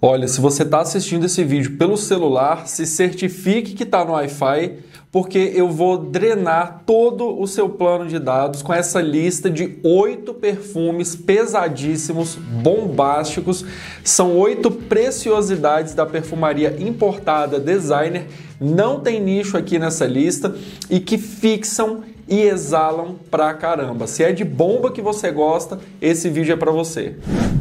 Olha, se você está assistindo esse vídeo pelo celular, se certifique que está no Wi-Fi, porque eu vou drenar todo o seu plano de dados com essa lista de 8 perfumes pesadíssimos, bombásticos. São 8 preciosidades da perfumaria importada designer, não tem nicho aqui nessa lista, e que fixam e exalam pra caramba. Se é de bomba que você gosta, esse vídeo é para você.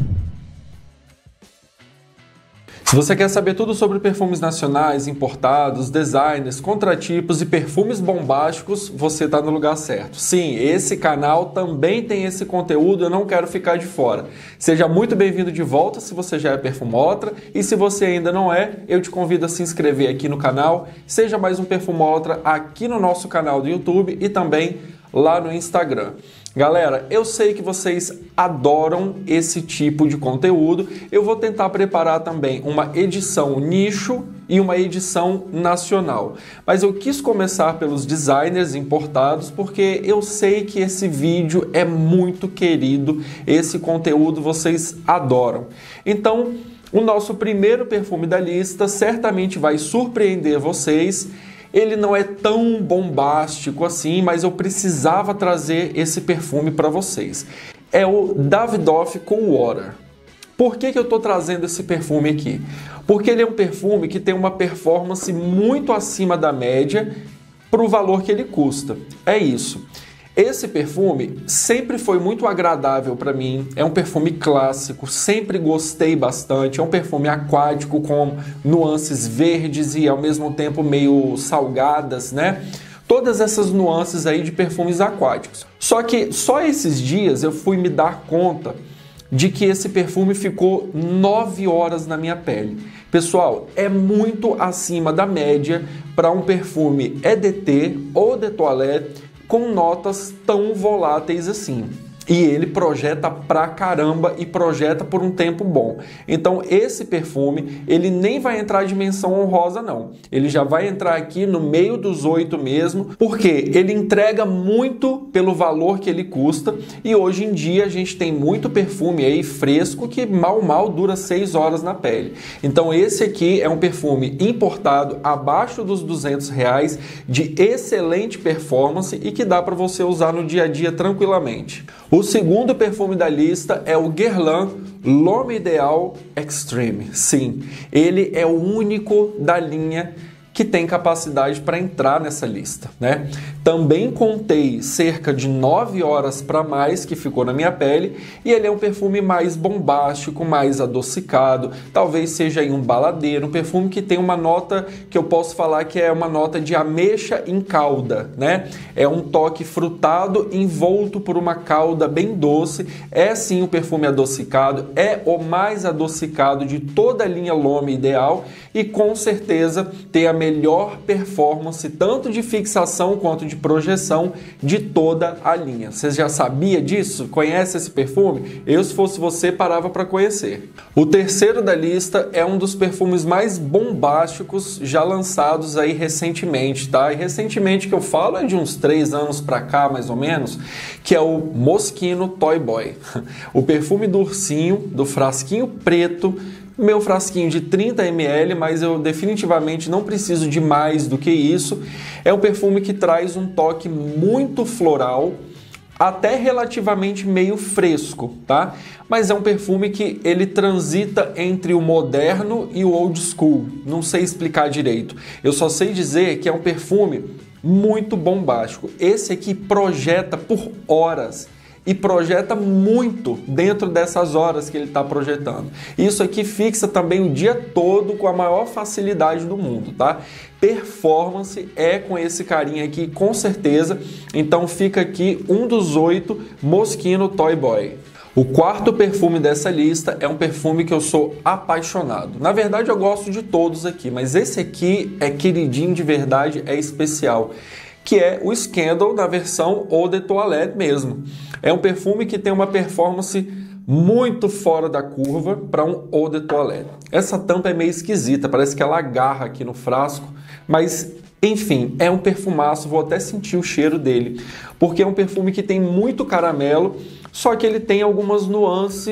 Se você quer saber tudo sobre perfumes nacionais, importados, designers, contratipos e perfumes bombásticos, você está no lugar certo. Sim, esse canal também tem esse conteúdo, eu não quero ficar de fora. Seja muito bem-vindo de volta se você já é perfumóloga, e se você ainda não é, eu te convido a se inscrever aqui no canal, seja mais um perfumóloga aqui no nosso canal do YouTube e também lá no Instagram. Galera, eu sei que vocês adoram esse tipo de conteúdo. Eu vou tentar preparar também uma edição nicho e uma edição nacional. Mas eu quis começar pelos designers importados porque eu sei que esse vídeo é muito querido, esse conteúdo vocês adoram. Então, o nosso primeiro perfume da lista certamente vai surpreender vocês. Ele não é tão bombástico assim, mas eu precisava trazer esse perfume para vocês. É o Davidoff Cool Water. Por que eu estou trazendo esse perfume aqui? Porque ele é um perfume que tem uma performance muito acima da média para o valor que ele custa. É isso. Esse perfume sempre foi muito agradável para mim, é um perfume clássico, sempre gostei bastante, é um perfume aquático com nuances verdes e ao mesmo tempo meio salgadas, né? Todas essas nuances aí de perfumes aquáticos. Só que só esses dias eu fui me dar conta de que esse perfume ficou 9 horas na minha pele. Pessoal, é muito acima da média para um perfume EDT ou de toilette com notas tão voláteis assim. E ele projeta pra caramba e projeta por um tempo bom. Então esse perfume, ele nem vai entrar de menção honrosa não. Ele já vai entrar aqui no meio dos 8 mesmo, porque ele entrega muito pelo valor que ele custa. E hoje em dia a gente tem muito perfume aí fresco que mal dura 6 horas na pele. Então esse aqui é um perfume importado abaixo dos R$200, de excelente performance e que dá para você usar no dia a dia tranquilamente. O segundo perfume da lista é o Guerlain L'Homme Ideal Extreme. Sim, ele é o único da linha que tem capacidade para entrar nessa lista, né? Também contei cerca de 9 horas para mais que ficou na minha pele, e ele é um perfume mais bombástico, mais adocicado, talvez seja aí um baladeiro, um perfume que tem uma nota que eu posso falar que é uma nota de ameixa em calda, né? É um toque frutado envolto por uma calda bem doce, é sim um perfume adocicado, é o mais adocicado de toda a linha L'Homme Ideal e com certeza tem a melhor performance tanto de fixação quanto de projeção de toda a linha. Você já sabia disso? Conhece esse perfume? Eu, se fosse você, parava para conhecer. O terceiro da lista é um dos perfumes mais bombásticos já lançados aí recentemente, tá? E recentemente que eu falo é de uns 3 anos para cá, mais ou menos, que é o Moschino Toy Boy. O perfume do ursinho, do frasquinho preto, meu frasquinho de 30 ml, mas eu definitivamente não preciso de mais do que isso. É um perfume que traz um toque muito floral, até relativamente meio fresco, tá? Mas é um perfume que ele transita entre o moderno e o old school. Não sei explicar direito. Eu só sei dizer que é um perfume muito bombástico. Esse aqui projeta por horas. E projeta muito dentro dessas horas que ele está projetando. Isso aqui fixa também o dia todo com a maior facilidade do mundo, tá? Performance é com esse carinha aqui, com certeza. Então fica aqui um dos 8, Moschino Toy Boy. O quarto perfume dessa lista é um perfume que eu sou apaixonado. Na verdade eu gosto de todos aqui, mas esse aqui é queridinho de verdade, é especial. Que é o Scandal na versão Eau de Toilette mesmo. É um perfume que tem uma performance muito fora da curva para um Eau de Toilette. Essa tampa é meio esquisita, parece que ela agarra aqui no frasco, mas enfim, é um perfumaço, vou até sentir o cheiro dele, porque é um perfume que tem muito caramelo, só que ele tem algumas nuances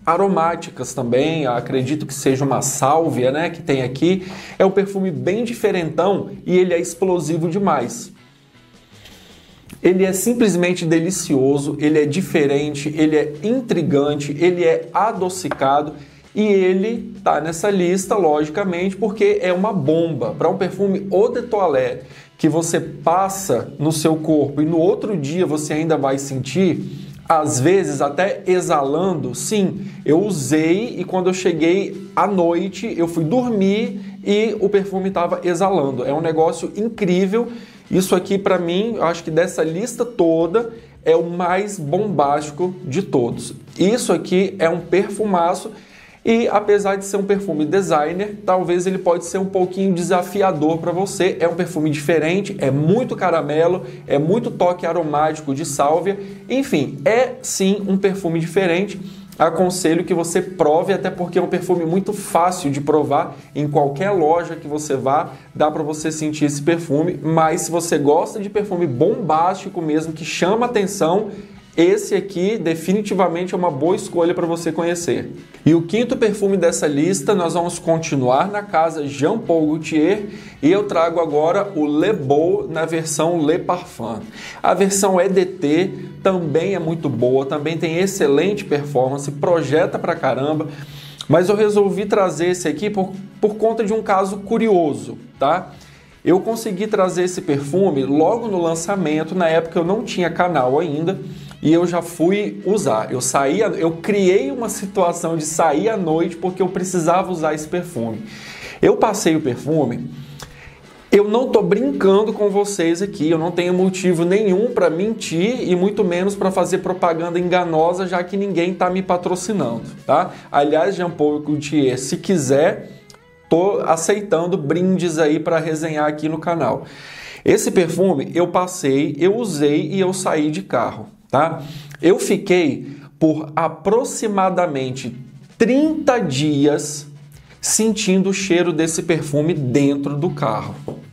aromáticas também, acredito que seja uma sálvia, né, que tem aqui. É um perfume bem diferentão e ele é explosivo demais. Ele é simplesmente delicioso, ele é diferente, ele é intrigante, ele é adocicado e ele tá nessa lista, logicamente, porque é uma bomba. Para um perfume eau de toilette que você passa no seu corpo e no outro dia você ainda vai sentir, às vezes até exalando, sim, eu usei e quando eu cheguei à noite eu fui dormir e o perfume estava exalando. É um negócio incrível. Isso aqui, para mim, eu acho que dessa lista toda é o mais bombástico de todos. Isso aqui é um perfumaço e, apesar de ser um perfume designer, talvez ele pode ser um pouquinho desafiador para você. É um perfume diferente, é muito caramelo, é muito toque aromático de sálvia. Enfim, é sim um perfume diferente. Aconselho que você prove, até porque é um perfume muito fácil de provar. Em qualquer loja que você vá, dá para você sentir esse perfume. Mas se você gosta de perfume bombástico mesmo, que chama atenção, esse aqui definitivamente é uma boa escolha para você conhecer. E o quinto perfume dessa lista, nós vamos continuar na casa Jean Paul Gaultier e eu trago agora o Le Beau na versão Le Parfum. A versão EDT também é muito boa, também tem excelente performance, projeta pra caramba, mas eu resolvi trazer esse aqui por conta de um caso curioso, tá? Eu consegui trazer esse perfume logo no lançamento, na época eu não tinha canal ainda, e eu já fui usar. Eu criei uma situação de sair à noite porque eu precisava usar esse perfume. Eu passei o perfume, eu não tô brincando com vocês aqui, eu não tenho motivo nenhum para mentir e muito menos para fazer propaganda enganosa, já que ninguém tá me patrocinando, tá? Aliás, Jean Paul Gaultier, se quiser, tô aceitando brindes aí para resenhar aqui no canal. Esse perfume eu passei, eu usei e eu saí de carro, tá? Eu fiquei por aproximadamente 30 dias sentindo o cheiro desse perfume dentro do carro.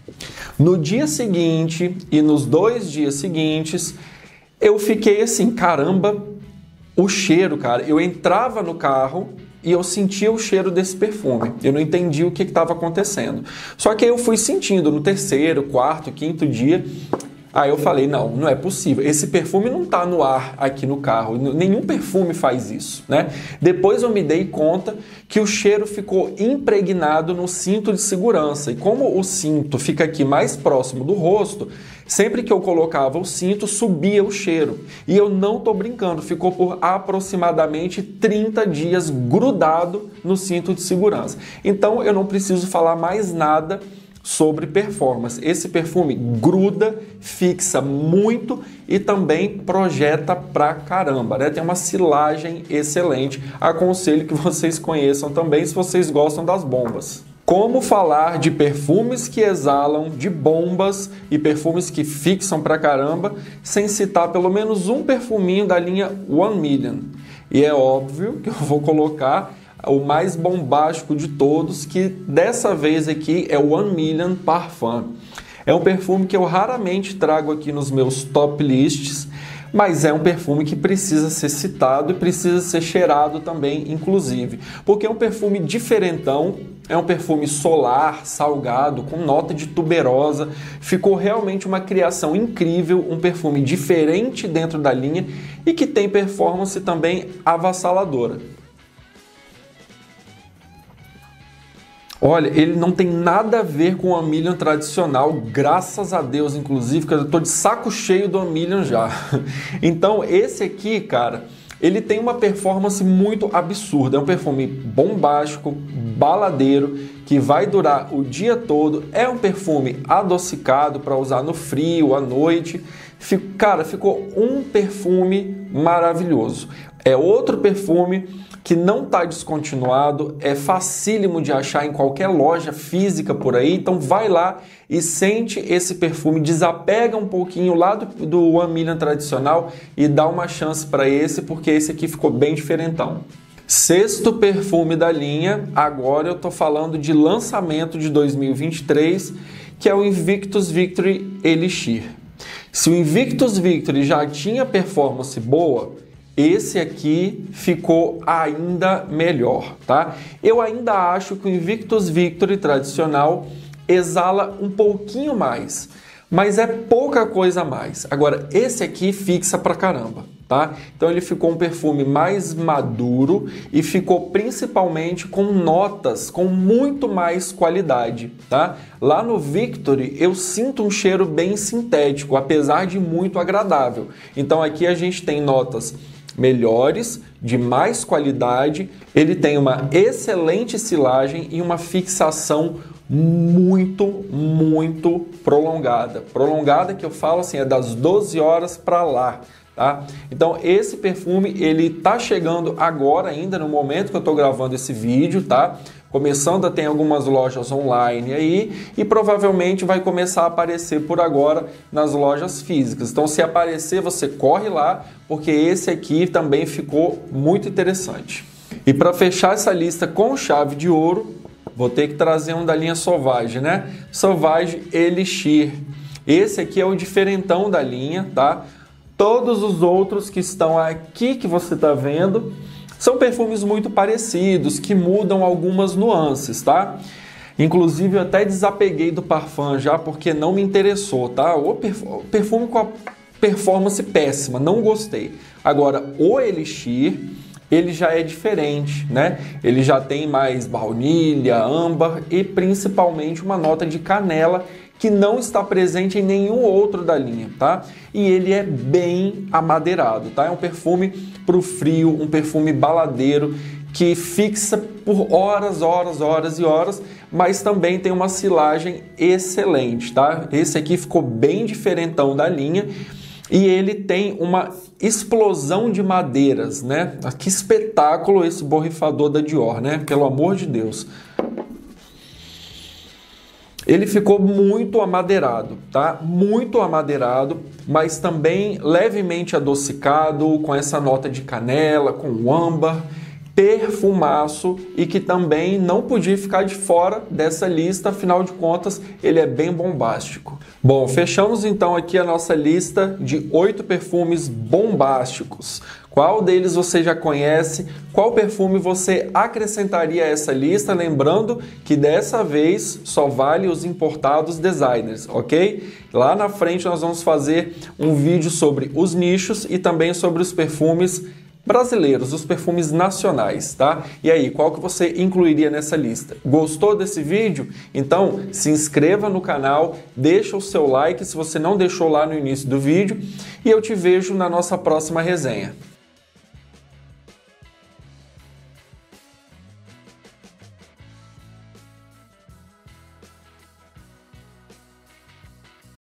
No dia seguinte e nos 2 dias seguintes, eu fiquei assim, caramba, o cheiro, cara. Eu entrava no carro e eu sentia o cheiro desse perfume. Eu não entendi o que estava acontecendo. Só que aí eu fui sentindo no 3º, 4º, 5º dia. Aí eu falei, não é possível. Esse perfume não está no ar aqui no carro. Nenhum perfume faz isso, né? Depois eu me dei conta que o cheiro ficou impregnado no cinto de segurança. E como o cinto fica aqui mais próximo do rosto, sempre que eu colocava o cinto, subia o cheiro. E eu não estou brincando, ficou por aproximadamente 30 dias grudado no cinto de segurança. Então eu não preciso falar mais nada sobre performance. Esse perfume gruda, fixa muito e também projeta pra caramba, né? Tem uma silagem excelente. Aconselho que vocês conheçam também se vocês gostam das bombas. Como falar de perfumes que exalam, de bombas e perfumes que fixam pra caramba, sem citar pelo menos um perfuminho da linha One Million. E é óbvio que eu vou colocar o mais bombástico de todos, que dessa vez aqui é o One Million Parfum. É um perfume que eu raramente trago aqui nos meus top lists, mas é um perfume que precisa ser citado e precisa ser cheirado também, inclusive, porque é um perfume diferentão, é um perfume solar, salgado, com nota de tuberosa. Ficou realmente uma criação incrível, um perfume diferente dentro da linha e que tem performance também avassaladora. Olha, ele não tem nada a ver com o One Million tradicional, graças a Deus, inclusive, porque eu tô de saco cheio do One Million já. Então, esse aqui, cara, ele tem uma performance muito absurda. É um perfume bombástico, baladeiro, que vai durar o dia todo. É um perfume adocicado para usar no frio, à noite. Cara, ficou um perfume maravilhoso. É outro perfume que não está descontinuado, é facílimo de achar em qualquer loja física por aí, então vai lá e sente esse perfume, desapega um pouquinho lá do One Million tradicional e dá uma chance para esse, porque esse aqui ficou bem diferentão. 6º perfume da linha, agora eu estou falando de lançamento de 2023, que é o Invictus Victory Elixir. Se o Invictus Victory já tinha performance boa, esse aqui ficou ainda melhor, tá? Eu ainda acho que o Invictus Victory tradicional exala um pouquinho mais, mas é pouca coisa a mais. Agora, esse aqui fixa pra caramba, tá? Então ele ficou um perfume mais maduro e ficou principalmente com notas com muito mais qualidade, tá? Lá no Victory eu sinto um cheiro bem sintético, apesar de muito agradável. Então aqui a gente tem notas melhores, de mais qualidade, ele tem uma excelente silagem e uma fixação muito prolongada. Prolongada que eu falo assim, é das 12 horas para lá, tá? Então esse perfume, ele tá chegando agora ainda, no momento que eu tô gravando esse vídeo, tá? Começando a ter algumas lojas online aí e provavelmente vai começar a aparecer por agora nas lojas físicas. Então se aparecer, você corre lá, porque esse aqui também ficou muito interessante. E para fechar essa lista com chave de ouro, vou ter que trazer um da linha Sauvage, né? Sauvage Elixir. Esse aqui é o diferentão da linha, tá? Todos os outros que estão aqui que você tá vendo são perfumes muito parecidos, que mudam algumas nuances, tá? Inclusive eu até desapeguei do Parfum já, porque não me interessou, tá? O perfume com a performance péssima, não gostei. Agora, o Elixir, ele já é diferente, né? Ele já tem mais baunilha, âmbar e principalmente uma nota de canela que não está presente em nenhum outro da linha, tá? E ele é bem amadeirado, tá? É um perfume para o frio, um perfume baladeiro que fixa por horas e horas, mas também tem uma silagem excelente, tá? Esse aqui ficou bem diferentão da linha. E ele tem uma explosão de madeiras, né? Que espetáculo esse borrifador da Dior, né? Pelo amor de Deus. Ele ficou muito amadeirado, tá? Muito amadeirado, mas também levemente adocicado, com essa nota de canela, com âmbar, perfumaço e que também não podia ficar de fora dessa lista, afinal de contas, ele é bem bombástico. Bom, fechamos então aqui a nossa lista de 8 perfumes bombásticos. Qual deles você já conhece? Qual perfume você acrescentaria a essa lista? Lembrando que dessa vez só vale os importados designers, ok? Lá na frente nós vamos fazer um vídeo sobre os nichos e também sobre os perfumes brasileiros, os perfumes nacionais, tá? E aí, qual que você incluiria nessa lista? Gostou desse vídeo? Então, se inscreva no canal, deixa o seu like se você não deixou lá no início do vídeo e eu te vejo na nossa próxima resenha.